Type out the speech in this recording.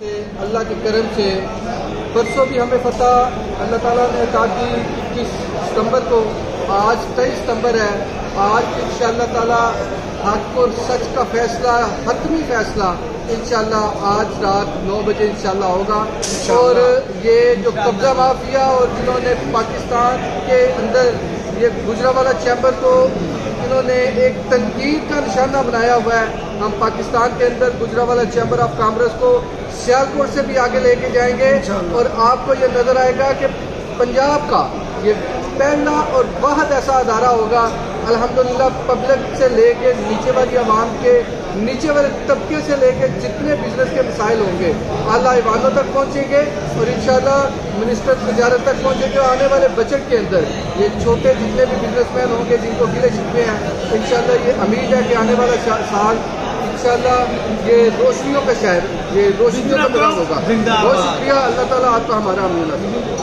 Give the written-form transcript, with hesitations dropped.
سے اللہ کے کرم سے پرسوں بھی ہمیں فتح اللہ تعالیٰ نے عطا کی 21 ستمبر کو. آج 23 ستمبر ہے. آج انشاءاللہ تعالیٰ حق اور سچ کا فیصلہ، حتمی فیصلہ انشاءاللہ آج رات 9 بجے انشاءاللہ ہوگا. اور یہ جو قبضہ مافیا اور جنہوں نے پاکستان کے اندر یہ گجرانوالہ چیمبر کو انہوں نے ایک تنقید کا نشانہ بنایا ہوا ہے، ہم پاکستان کے اندر گجرانوالہ چیمبر آف کامرس کو سیالکوٹ سے بھی آگے لے کے جائیں گے. اور آپ کو یہ نظر آئے گا کہ پنجاب کا یہ پہلا اور واحد ایسا ادارہ ہوگا الحمدللہ، پبلک سے لے کے نیچے والی عوام کے نیچے والے طبقے سے لے کے جتنے بزنس کے مسائل ہوں گے اعلیٰ ایوانوں تک پہنچیں گے اور انشاءاللہ منسٹر تجارت تک پہنچیں گے. آنے والے بجٹ کے اندر یہ چھوٹے جتنے بھی بزنس مین ہوں گے جن کو گلے شکوے ہیں، انشاءاللہ یہ امید ہے کہ آنے والا سال انشاءاللہ یہ روشنیوں کا شہر، یہ روشنیوں کا دوران ہوگا. بہت شکریہ. اللہ تعالیٰ آپ کا ہمارا امین.